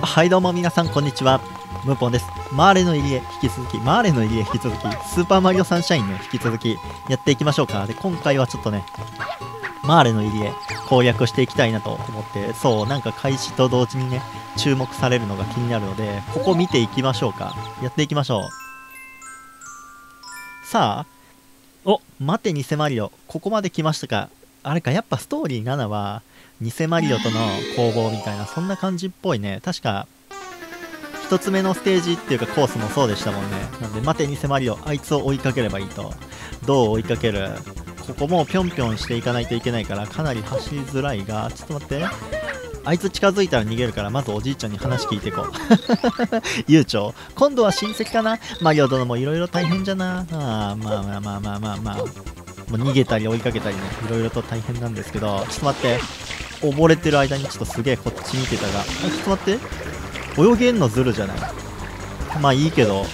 はいどうも皆さんこんにちは、ムーポンです。マーレの入り江引き続き、スーパーマリオサンシャインの引き続きやっていきましょうか。で、今回はちょっとね、マーレの入り江攻略していきたいなと思って、そう、なんか開始と同時にね、注目されるのが気になるので、ここ見ていきましょうか。やっていきましょう。さあ、待て偽マリオ、ここまで来ましたか。あれか、やっぱストーリー7は、偽マリオとの攻防みたいな、そんな感じっぽいね。確か、一つ目のステージっていうかコースもそうでしたもんね。なんで、待て偽マリオ、あいつを追いかければいいと。どう追いかける？ここもぴょんぴょんしていかないといけないから、かなり走りづらいが、ちょっと待って。あいつ近づいたら逃げるから、まずおじいちゃんに話聞いていこう。悠長。今度は親戚かな？マリオ殿もいろいろ大変じゃな。まあ。もう逃げたり追いかけたりね、いろいろと大変なんですけど、ちょっと待って。溺れてる間にちょっとすげえこっち見てたが、ちょっと待って。泳げんのずるじゃない。まあいいけど。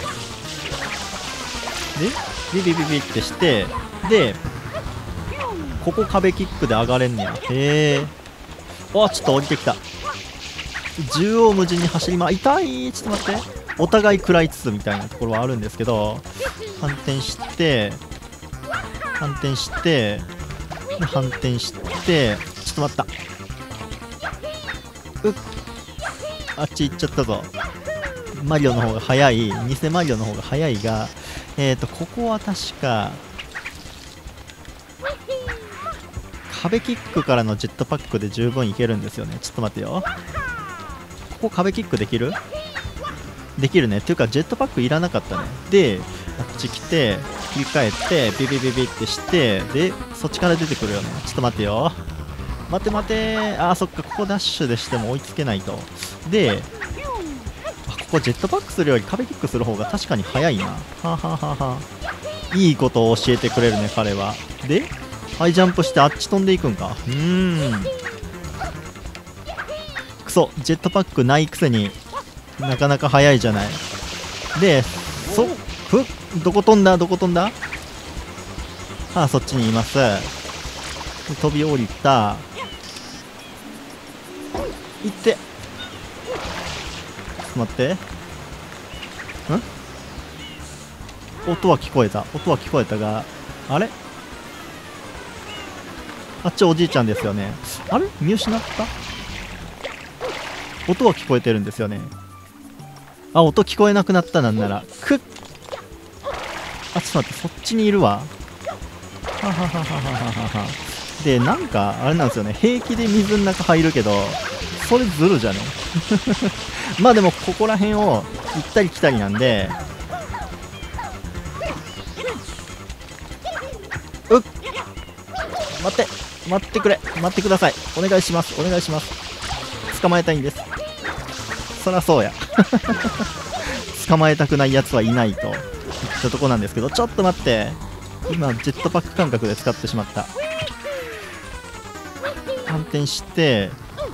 で、ビビってして、で、ここ壁キックで上がれんねや。へえ。わ、ちょっと降りてきた。縦横無尽に走り痛い。ちょっと待って。お互い食らいつつみたいなところはあるんですけど、反転して、反転して、ちょっと待った。あっち行っちゃったぞ。マリオの方が早い。偽マリオの方が早いが、ここは確か、壁キックからのジェットパックで十分いけるんですよね。ちょっと待ってよ。ここ壁キックできる？できるね。っていうか、ジェットパックいらなかったね。で、あっち来て、切り替えて、ビビってして、で、そっちから出てくるよね。ちょっと待ってよ。待て。あー、そっか、ここダッシュでしても追いつけないと。で、ここジェットパックするより壁キックする方が確かに早いな。いいことを教えてくれるね、彼は。で、ハイジャンプしてあっち飛んでいくんか。クソ、ジェットパックないくせになかなか早いじゃない。で、どこ飛んだそっちにいます。飛び降りた。行って。ちょっと待って。音は聞こえたが、あれあっちおじいちゃんですよね。あれ見失った？音は聞こえてるんですよね。あ、音聞こえなくなった。なんならちょっと待って、そっちにいるわ。で、なんかあれなんですよね、平気で水の中入るけど、それずるじゃね。まあでもここら辺を行ったり来たりなんで、待ってください。お願いします。捕まえたいんです。そらそうや。捕まえたくないやつはいないといったとこなんですけど、ちょっと待って。今ジェットパック感覚で使ってしまった。反転して、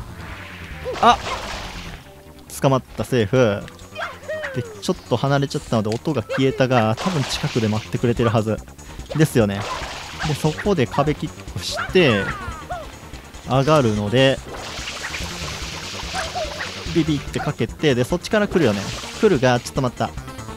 捕まった。セーフで、ちょっと離れちゃったので音が消えたが、多分近くで待ってくれてるはずですよね。で、そこで壁キックして上がるので、ビビってかけて、でそっちから来るよね。来るが、ちょっと待った。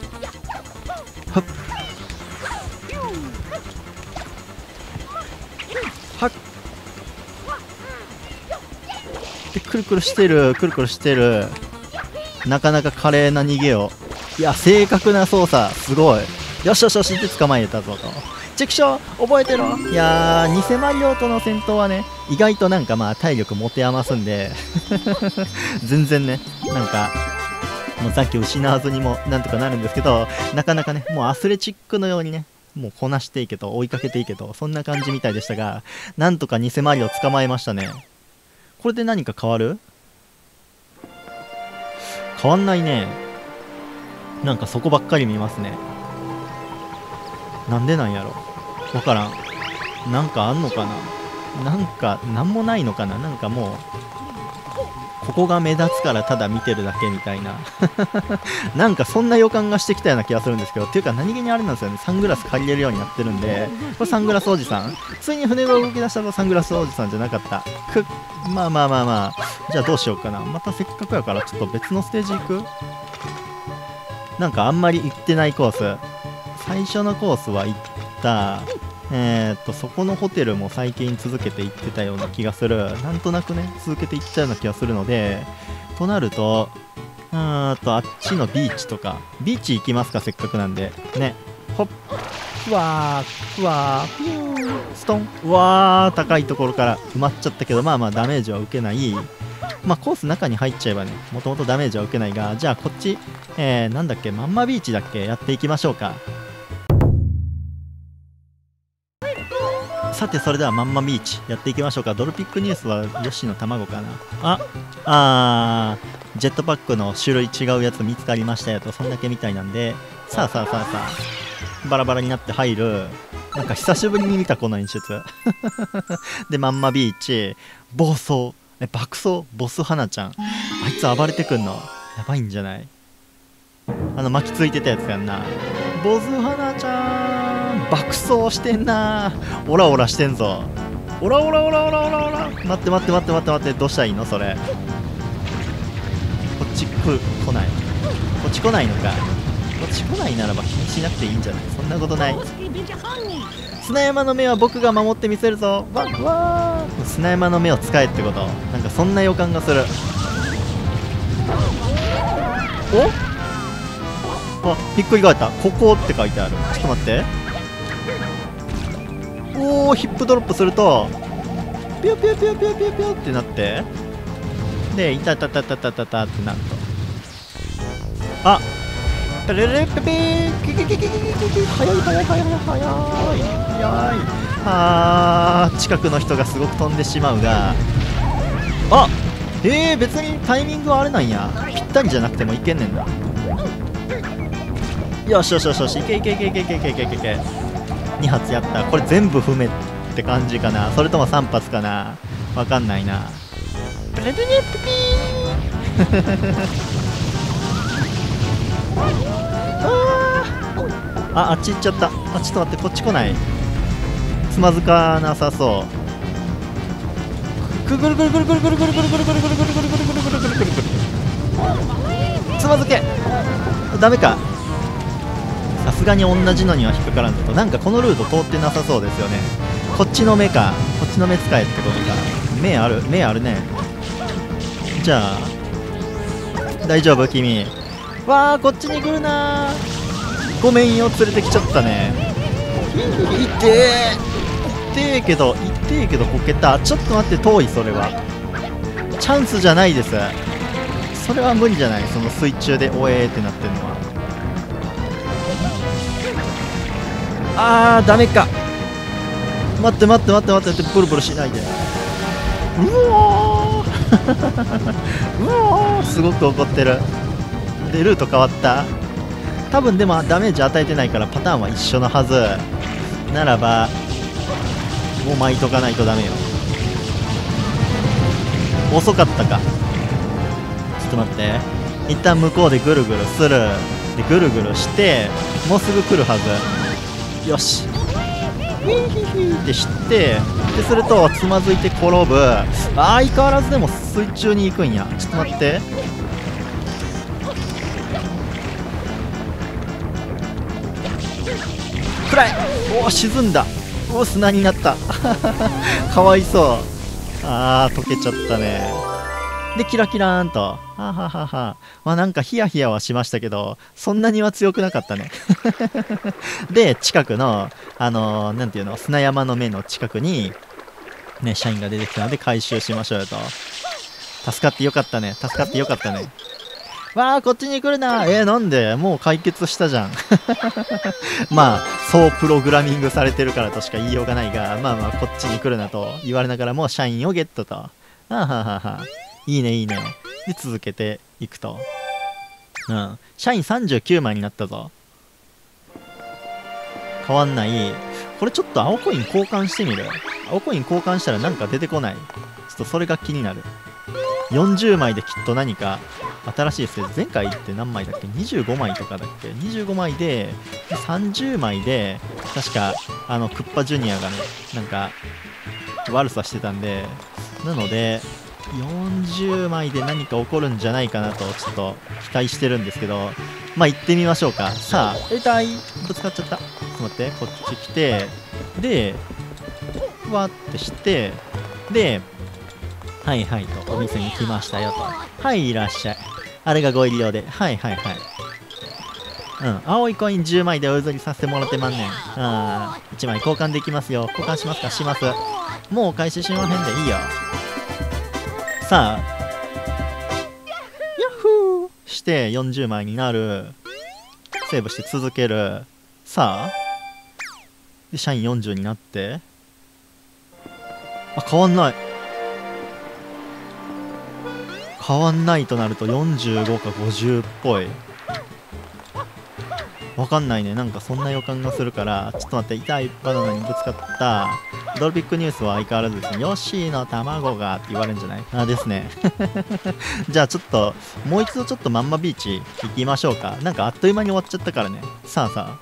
で、くるくるしてる。なかなか華麗な逃げを。いや、正確な操作、すごい。よしって捕まえたぞと。チェクショー覚えてろ。いやー、偽マリオとの戦闘はね、意外となんかまあ体力持て余すんで全然ね、なんかもうさっき失わずにもなんとかなるんですけど、なかなかね、もうアスレチックのようにね、もうこなしていけと、追いかけていけと、そんな感じみたいでしたが、なんとか偽マリオ捕まえましたね。これで何か変わる？変わんないね。なんかそこばっかり見ますね。なんでなんやろ、わからん。なんかあんのかな。なんかなんもないのかな。なんかもうここが目立つからただ見てるだけみたいななんかそんな予感がしてきたような気がするんですけど、っていうか何気にあれなんですよね、サングラス借りれるようになってるんで、これサングラスおじさん、ついに船が動き出したとサングラスおじさんじゃなかった。まあまあまあまあ、じゃあどうしようかな。またせっかくやからちょっと別のステージ行く。なんかあんまり行ってないコース、最初のコースは行った。そこのホテルも最近続けて行ってたような気がする。なんとなくね、続けて行ったような気がするので、となると、あっちのビーチとか、ビーチ行きますか、せっかくなんで。ね。ほっ、ふわー、ふわー、ふー、ストン。うわー、高いところから埋まっちゃったけど、まあまあダメージは受けない。まあコース中に入っちゃえばね、もともとダメージは受けないが、じゃあこっち、なんだっけ、まんまビーチだっけ、やっていきましょうか。さてそれではまんまビーチやっていきましょうか。ドルピックニュースはヨッシーの卵かな。ジェットパックの種類違うやつ見つかりましたよと、そんだけみたいなんで、さあバラバラになって入る。なんか久しぶりに見たこの演出でまんまビーチ暴走爆走ボス花ちゃん、あいつ暴れてくんのやばいんじゃない？巻きついてたやつやんな。ボス花ちゃん爆走してんな。オラオラしてんぞ。オラオラオラオラオラオラ。待ってどうしたらいいのそれ。こっち来ない。こっち来ないのか。こっち来ないならば気にしなくていいんじゃない？そんなことない。砂山の目は僕が守ってみせるぞ。わー、砂山の目を使えってこと。なんかそんな予感がする。ひっくり返った。ここって書いてある。ちょっと待って。おー、ヒップドロップするとピュピュピュピュピュピュってなって、でいたたたたたたたってなると、ペレレペペーキキキキキキキ早い。近くの人がすごく飛んでしまうが、別にタイミングはあれなんや。ぴったりじゃなくてもいけんねんな。よし、いけ。2発やった。これ全部踏めって感じかな、それとも3発かな、わかんないな。ペレレレピピーあっち行っちゃった。ちょっと待って、こっち来ない。つまずかなさそう。ぐるつまずけ。ダメか。さすがに同じのには引っかからんぞと。なんかこのルート通ってなさそうですよね。こっちの目か。こっちの目使えってことか。目あるね。じゃあ大丈夫君。こっちに来るな。ごめんよ、連れてきちゃったね。痛えけどこけた。ちょっと待って、遠い。それはチャンスじゃないです。それは無理じゃない。その水中でおえーってなってるのは。ダメか。待ってブルブルしないで。うおーすごく怒ってる。でルート変わった。多分でもダメージ与えてないからパターンは一緒のはずならば、もう巻いとかないとダメよ。遅かったか。ちょっと待って、一旦向こうでぐるぐるする。でぐるぐるしてもうすぐ来るはず。よし、ヒーヒーヒーってしてでするとつまずいて転ぶ。相変わらずでも水中に行くんや。ちょっと待って。暗い。沈んだ。砂になったかわいそう。溶けちゃったね。でキラキラーンとなんかヒヤヒヤはしましたけど、そんなには強くなかったねで近くのなんていうの、砂山の目の近くにね社員が出てきたので回収しましょうよと。助かってよかったね。こっちに来るな。なんでもう解決したじゃんまあそうプログラミングされてるからとしか言いようがないが、こっちに来るなと言われながらも社員をゲットと。いいね。で続けていくと。社員39枚になったぞ。変わんない。これちょっと青コイン交換してみる。青コイン交換したらなんか出てこない。ちょっとそれが気になる。 40枚できっと何か新しいステージ、前回って何枚だっけ、25枚とかだっけ、25枚で30枚で確かクッパジュニアがねなんか悪さしてたんで、なので40枚で何か起こるんじゃないかなとちょっと期待してるんですけど、まあ行ってみましょうか。さあ、痛い、ぶつかっちゃった。ちょっと待って、こっち来て、でわってして、ではいはいとお店に来ましたよと。はい、いらっしゃい。あれがご入り用で、はいはいはい。青いコイン10枚でお譲りさせてもらってまんねん。1枚交換できますよ。交換しますか？します。もうお返ししまへんでいいよ。さあ、ヤッフーして40枚になる。セーブして続ける。さあ、で社員40になって、変わんない。変わんないとなると45か50っぽい。わかんないね。なんかそんな予感がするから、ちょっと待って、痛いバナナにぶつかった。ドルピックニュースは相変わらずですね、ヨッシーの卵がって言われるんじゃないですね。じゃあちょっと、もう一度ちょっとまんまビーチ行きましょうか。なんかあっという間に終わっちゃったからね。さあさ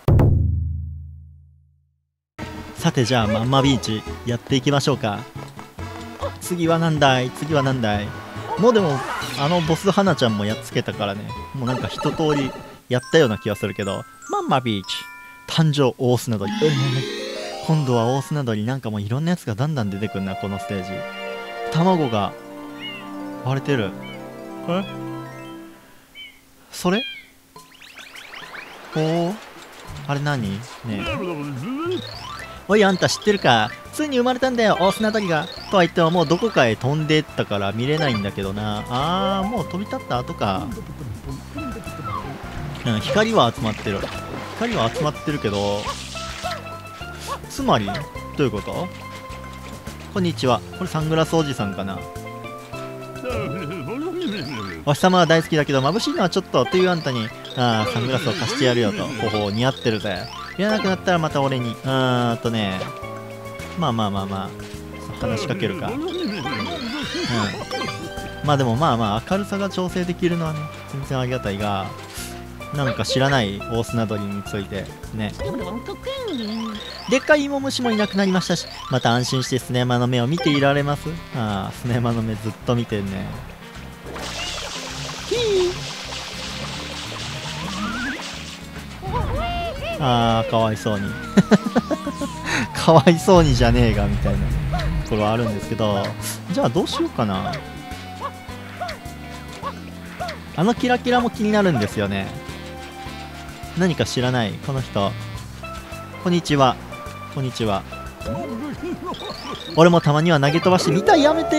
あ。さてじゃあまんまビーチやっていきましょうか。次は何だい？次は何だい？もうでも、ボス花ちゃんもやっつけたからね。もうなんか一通りやったような気がするけど、まんまビーチ誕生大砂鳥。今度は大砂鳥、なんかもういろんなやつがだんだん出てくるな、このステージ。卵が割れてる。それあれ何ねえ。おい、あんた知ってるか？ついに生まれたんだよ、大砂鳥が。とは言ってももうどこかへ飛んでったから見れないんだけどな。もう飛び立った後か。光は集まってる。光は集まってるけど、つまりどういうこと？こんにちは。これサングラスおじさんかな。お日様は大好きだけど眩しいのはちょっとというあんたにサングラスを貸してやるよと。似合ってるぜ。いらなくなったらまた俺にまあ話しかけるか。まあでも明るさが調整できるのはね全然ありがたいが、なんか知らない大砂鳥についてね。でっかい芋虫もいなくなりましたし、また安心してスネ山の目を見ていられます。スネ山の目ずっと見てんね。かわいそうにかわいそうにじゃねえがみたいなところはあるんですけど、じゃあどうしようかな。キラキラも気になるんですよね。何か知らないこの人。こんにちは。こんにちは。俺もたまには投げ飛ばしてみたい。やめて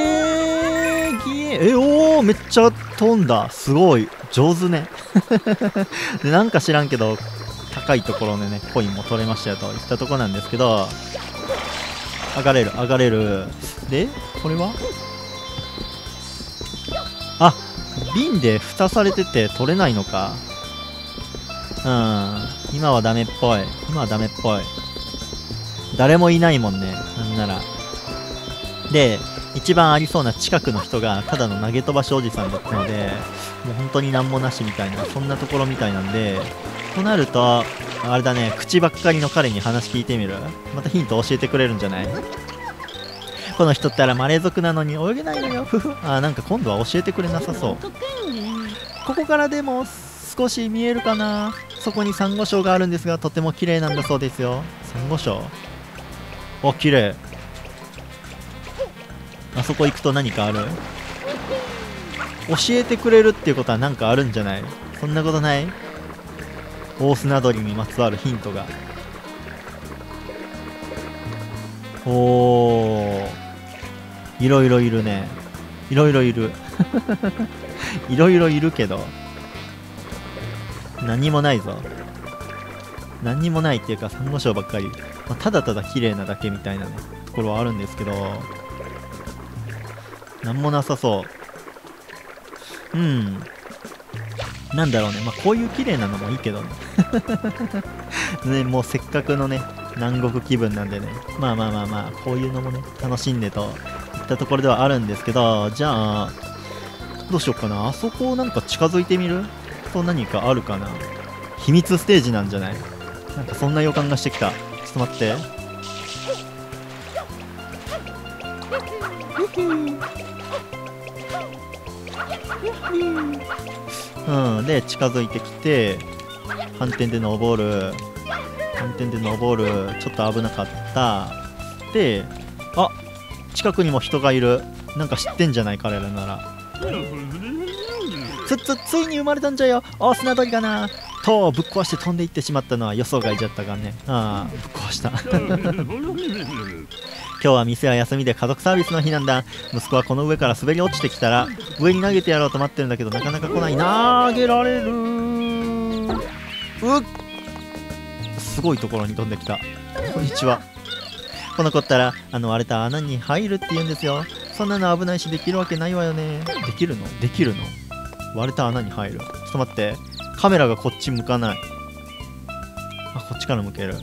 ー。めっちゃ飛んだ。すごい上手ねでなんか知らんけど高いところでねコインも取れましたよといったところなんですけど、上がれる上がれる。でこれは瓶で蓋されてて取れないのか。今はダメっぽい。今はダメっぽい。誰もいないもんね、なんなら。で一番ありそうな近くの人がただの投げ飛ばしおじさんだったので、もう本当に何もなしみたいな、そんなところみたいなんで、となるとあれだね、口ばっかりの彼に話聞いてみる。またヒント教えてくれるんじゃない？この人ってマレー族なのに泳げないのよ。なんか今度は教えてくれなさそう。ここからでも少し見えるかな。そこにサンゴ礁があるんですが、とても綺麗なんだそうですよ。サンゴ礁、綺麗。あそこ行くと何かある？教えてくれるっていうことは何かあるんじゃない？そんなことない？大砂鳥にまつわるヒントが。いろいろいるね。いろいろいるいろいろいるけど何もないぞ。何もないっていうかサンゴ礁ばっかり、ただただ綺麗なだけみたいなねところはあるんですけど、なんもなさそう。なんだろうね。こういう綺麗なのもいいけどねね、もうせっかくのね南国気分なんでね、こういうのもね楽しんでといったところではあるんですけど、じゃあどうしよっかな。あそこをなんか近づいてみると何かあるかな。秘密ステージなんじゃない？なんかそんな予感がしてきた。ちょっと待って。うん、で近づいてきて反転で登る、反転で登る。ちょっと危なかった。で、あ、近くにも人がいる。なんか知ってんじゃない、彼らなら。ついに生まれたんじゃよ、大砂鳥がな。とぶっ壊して飛んでいってしまったのは予想外じゃったがね。ああ、ぶっ壊した。今日は店は休みで家族サービスの日なんだ。息子はこの上から滑り落ちてきたら上に投げてやろうと待ってるんだけど、なかなか来ない。投げられる。すごいところに飛んできた。こんにちは。この子ったら割れた穴に入るって言うんですよ。そんなの危ないしできるわけないわよね。できるの？できるの？割れた穴に入る。ちょっと待って、カメラがこっち向かない。あ、こっちから向ける。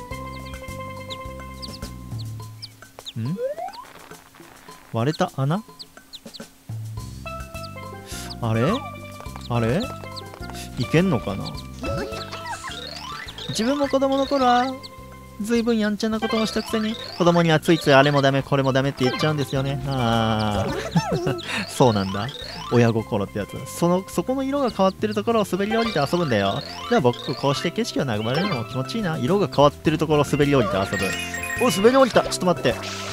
割れた穴？あれあれいけんのかな。自分も子供の頃はずいぶんやんちゃなことをしたくせに、子供にはついついあれもダメこれもダメって言っちゃうんですよね。ああそうなんだ、親心ってやつ。そこの色が変わってるところを滑り降りて遊ぶんだよ。では僕こうして景色を眺めるのも気持ちいいな。色が変わってるところを滑り降りて遊ぶ。お、滑り降りた。ちょっと待って、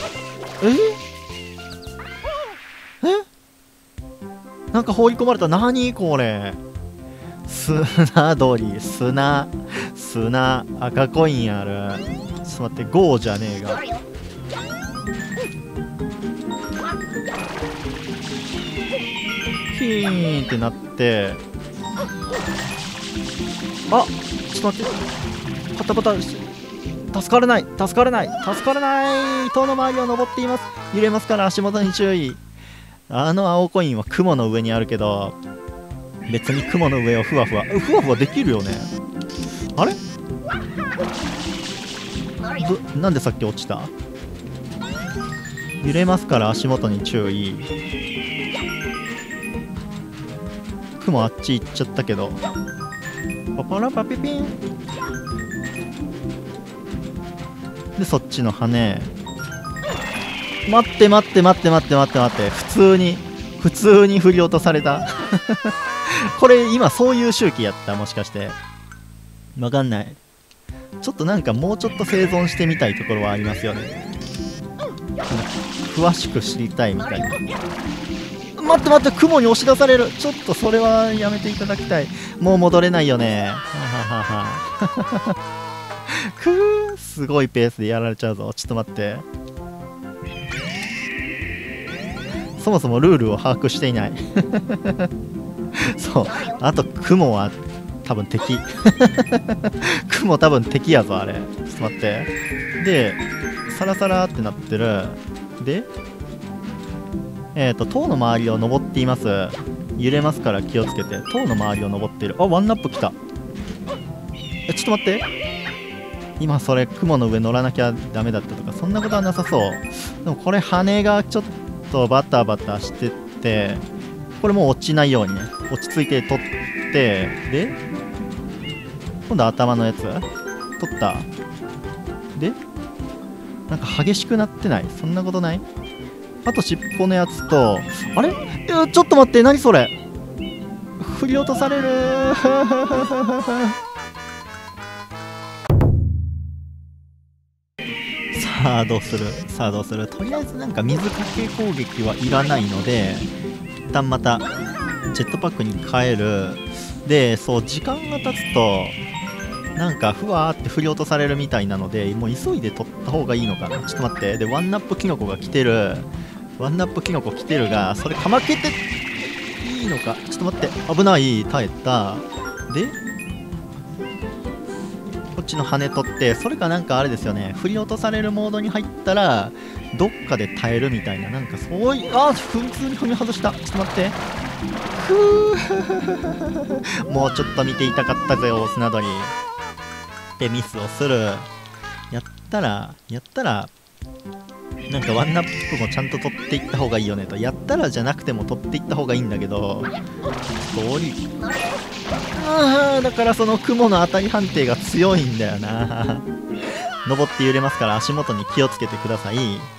なんか放り込まれた。何これ。砂鳥、砂赤コインある。ちょっと待って、ゴーじゃねえが。ヒーンってなって、あ、ちょっと待って、パタパタ。助からない。塔の周りを登っています。揺れますから足元に注意。青コインは雲の上にあるけど、別に雲の上をふわふわできるよね。あれなんでさっき落ちた？揺れますから足元に注意。雲あっち行っちゃったけど、パパラパピピンで、そっちの羽。待って、普通に振り落とされたこれ今そういう周期やった？もしかしてわかんない。ちょっとなんかもうちょっと生存してみたいところはありますよね。詳しく知りたいみたいな。待って、雲に押し出される。ちょっとそれはやめていただきたい。もう戻れないよね。すごいペースでやられちゃうぞ。ちょっと待って、そもそもルールを把握していないそう、あと雲は多分敵雲多分敵やぞあれ。ちょっと待って、でサラサラってなってる。で塔の周りを登っています。揺れますから気をつけて。塔の周りを登っている。あ、ワンナップ来た。ちょっと待って、今それ雲の上乗らなきゃダメだったとかそんなことはなさそう。でもこれ羽がちょっとバタバタしてて、これもう落ちないようにね、落ち着いて取って、で今度頭のやつ取った。でなんか激しくなってない？そんなことない？あと尻尾のやつと、あれ？ちょっと待って、何それ。振り落とされるさあどうする。とりあえずなんか水かけ攻撃はいらないので、一旦またジェットパックに変える。で、そう、時間が経つとなんかふわーって振り落とされるみたいなので、もう急いで取った方がいいのかな。ちょっと待って、でワンナップキノコが来てる。が、それかまけていいのか。ちょっと待って、危ない。耐えた。でこっちの羽取って、それかなんかあれですよね、振り落とされるモードに入ったらどっかで耐えるみたいな、なんかそういう。普通に踏み外した。ちょっと待って、もうちょっと見ていたかったぜ大砂鳥。でミスをする。やったらなんかワンナップもちゃんと取っていった方がいいよねと。やったらじゃなくても取っていった方がいいんだけど、だからその雲の当たり判定が強いんだよな。登って揺れますから足元に気をつけてください。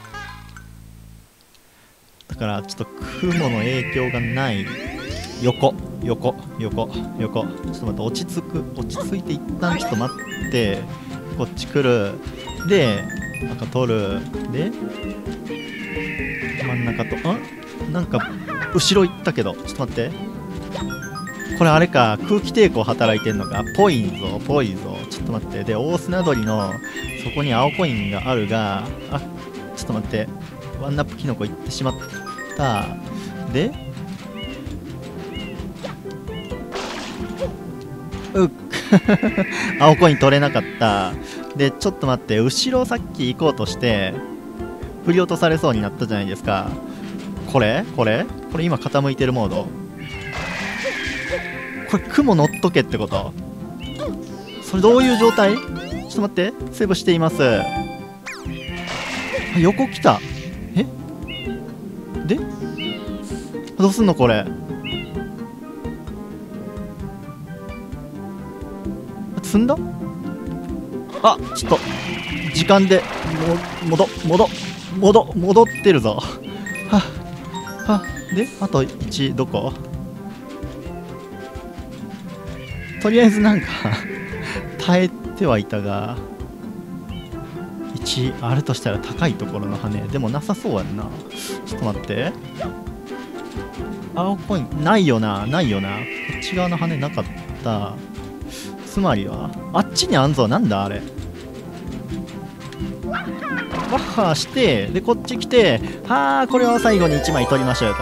だからちょっと雲の影響がない。横ちょっと待って、落ち着いて一旦ちょっと待って、こっち来るでなんか取るで真ん中となんか後ろ行ったけど、ちょっと待って、これあれか、空気抵抗働いてんのか。ぽいぞちょっと待って。で大砂鳥のそこに青コインがあるが、ちょっと待って、ワンナップキノコ行ってしまった。で青コイン取れなかった。でちょっと待って、後ろさっき行こうとして振り落とされそうになったじゃないですか。これ今傾いてるモード。これ雲乗っとけってこと？それどういう状態？ちょっと待って、セーブしています。横来た。でどうすんのこれ。積んだ？ちょっと時間で戻ってるぞ。であと1どこ？とりあえずなんか耐えてはいたが、1あるとしたら高いところの羽でもなさそうやんな。ちょっと待って、青コインないよな。こっち側の羽なかった。つまりはあっちにあんぞ。なんだあれ。ワッハーしてでこっち来て、これを最後に1枚取りましょうよと。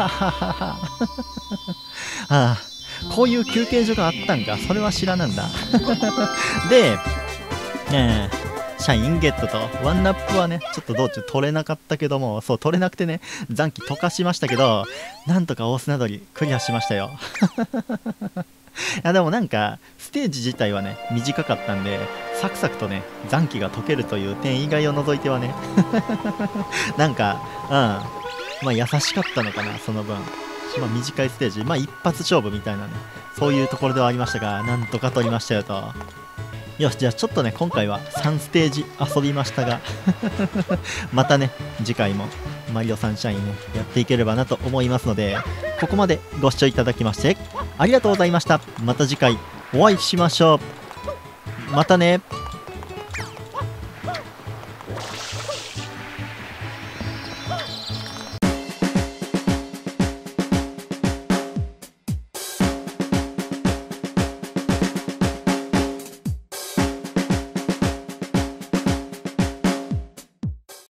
こういう休憩所があったんか。それは知らなんだ。でシャインゲットとワンナップはね、ちょっと道中取れなかったけども、そう取れなくてね、残機溶かしましたけど、なんとか大砂鳥クリアしましたよ。でもなんかステージ自体はね短かったんで、サクサクとね残機が解けるという点以外を除いてはねなんか優しかったのかな、その分。短いステージ、一発勝負みたいなね、そういうところではありましたが、なんとか取りましたよと。よし、じゃあちょっとね今回は3ステージ遊びましたがまたね次回もマリオサンシャインねやっていければなと思いますので、ここまでご視聴いただきましてありがとうございました。また次回お会いしましょう。またね。